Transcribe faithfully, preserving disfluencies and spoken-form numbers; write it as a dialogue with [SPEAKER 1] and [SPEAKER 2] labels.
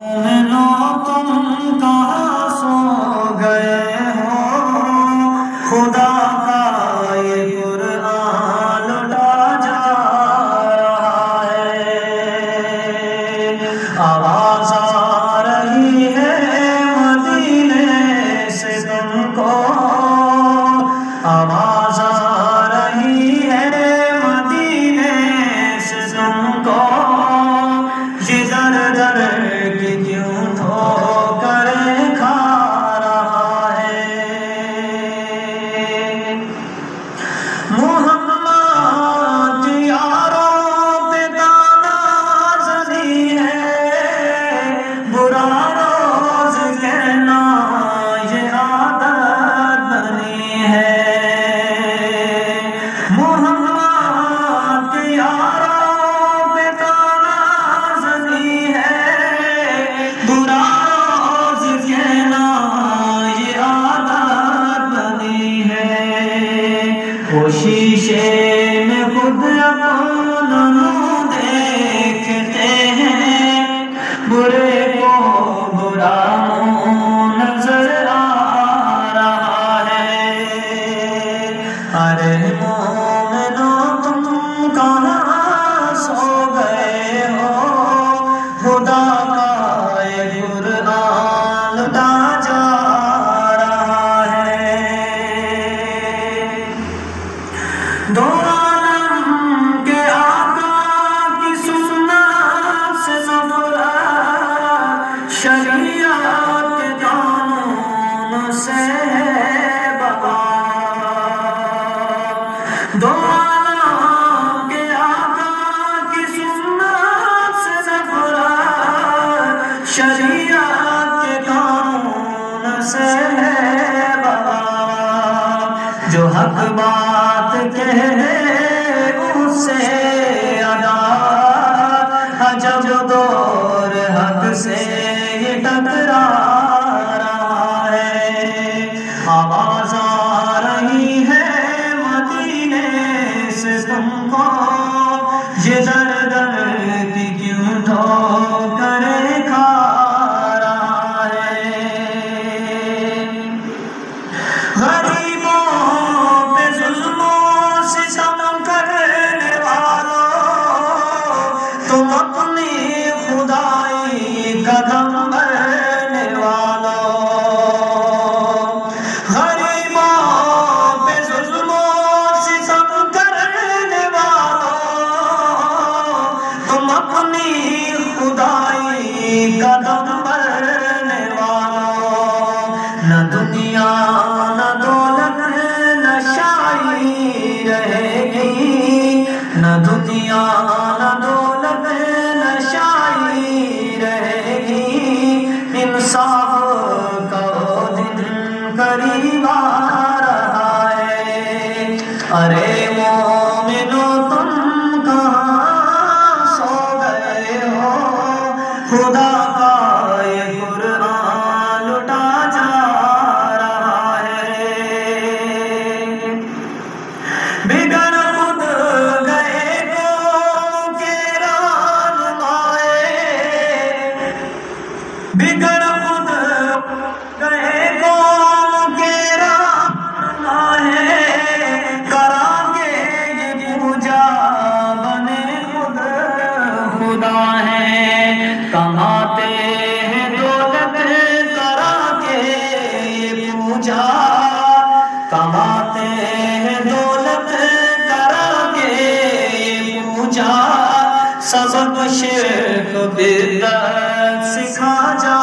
[SPEAKER 1] مومنو تم کہاں سو گئے ہو، خدا کا یہ قرآن لٹا جا رہا ہے۔ آواز آ رہی ہے مدینے سے تم کو، آواز آ رہی ہے مدینے سے تم کو، جدھر در کی کیوں دھو کر کھا رہا ہے۔ محمد یاروں پہ دانا زنی ہے، برا روز کہنا یہ عادت بنی ہے۔ محمد یاروں پہ دانا زنی ہے، برا روز کہنا یہ عادت بنی ہے۔ وہ شیشے میں خود اپنا منہ دیکھتے ہیں، برے کو برا منہ نظر آ رہا ہے۔ ارے مومنو تم کہاں سو گئے ہو، خدا کا یہ قرآن لٹا جا رہا ہے۔ دو عالم کے آقا کی سنت سے نفرت، شریعت کے قانون سے ہے بغاوت۔ دو عالم کے آقا کی سنت سے نفرت، شریعت کے قانون سے ہے بغاوت۔ جو حق بات کہے اس سے عداوت، عجب دور حق سے یہ ٹکرا رہا ہے۔ آواز آ رہی ہے مدینے سے تم کو، یہ در در کی کیوں ڈھو کر کھا رہا ہے۔ غریبوں پہ ظلم و ستم کرنے والوں، تم اپنی خدائی قدم بھرنے والوں۔ غریبوں پہ ظلم و ستم کرنے والوں، تم اپنی خدائی قدم بھرنے والوں۔ نہ دنیا نہ دولت نہ شاعری رہے گی، نہ دنیا نہ دولت نہ شاعری رہے گی، انصاف کا وہ دن قریب آ رہا ہے۔ ارے مومنو تم کہاں سو گئے ہو، خدا کا یہ قرآن لٹا جا رہا ہے۔ بگڑ خود گئے قوم کے رہنمائے، بگڑ خود گئے قوم کے رہنمائے، کرا کے یہ پوجا بنے خود خدا ہے۔ کماتے ہیں دولت کرا کے یہ پوجا، کماتے ہیں دولت کرا کے یہ پوجا، سبق شرک بدعت سکھا جا